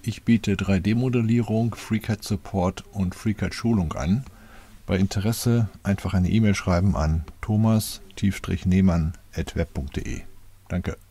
Ich biete 3D-Modellierung, FreeCAD-Support und FreeCAD-Schulung an. Bei Interesse einfach eine E-Mail schreiben an thomas-nehmann@web.de. Danke.